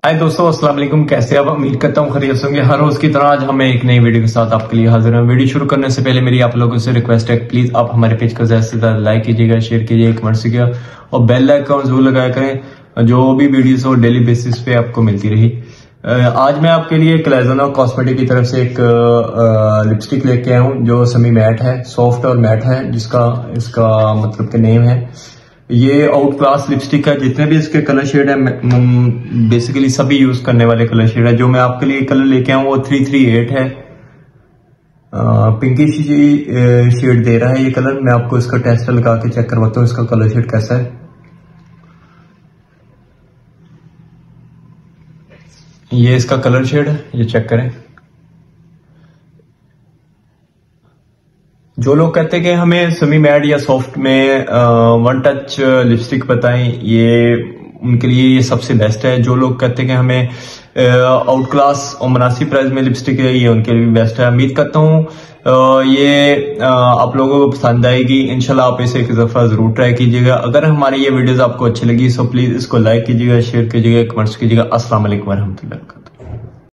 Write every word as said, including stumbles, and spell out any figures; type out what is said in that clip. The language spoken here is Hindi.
हाय दोस्तों, अस्सलाम वालेकुम। कैसे आप? उम्मीद करता हूँ खैरियत से होंगे। हर रोज की तरह आज हम एक नई वीडियो के साथ आपके लिए हाजिर हैं। वीडियो शुरू करने से पहले मेरी आप लोगों से रिक्वेस्ट है, प्लीज आप हमारे पेज को ज्यादा से ज्यादा लाइक कीजिएगा, शेयर कीजिएगा, कमेंट कीजिएगा और बेल आइकन जरूर लगाया करें, जो भी वीडियोस हो डेली बेसिस पे आपको मिलती रही। आज मैं आपके लिए क्लेजोना कॉस्मेटिक की तरफ से एक लिपस्टिक लेके आया हूँ जो सेमी मैट है, सॉफ्ट और मैट है, जिसका इसका मतलब के नेम है। ये आउट क्लास लिपस्टिक है। जितने भी इसके कलर शेड है बेसिकली सभी यूज करने वाले कलर शेड है। जो मैं आपके लिए कलर लेके आऊँ वो थ्री थ्री एट है, पिंकिश शेड दे रहा है ये कलर। मैं आपको इसका टेस्ट लगा के चेक करवाता हूँ इसका कलर शेड कैसा है। ये इसका कलर शेड है, ये चेक करें। जो लोग कहते हैं कि हमें सेमी मैट या सॉफ्ट में वन टच लिपस्टिक बताएं, ये उनके लिए ये सबसे बेस्ट है। जो लोग कहते हैं कि हमें आउट क्लास और मुनासिब प्राइस में लिपस्टिक है, ये उनके लिए बेस्ट है। उम्मीद करता हूँ ये आ, आप लोगों को पसंद आएगी। इंशाल्लाह आप इसे एक दफा जरूर ट्राई कीजिएगा। अगर हमारी ये वीडियोस आपको अच्छी लगी तो प्लीज इसको लाइक कीजिएगा, शेयर कीजिएगा, कमेंट्स कीजिएगा। अस्सलाम वालेकुम रहमतुल्लाह।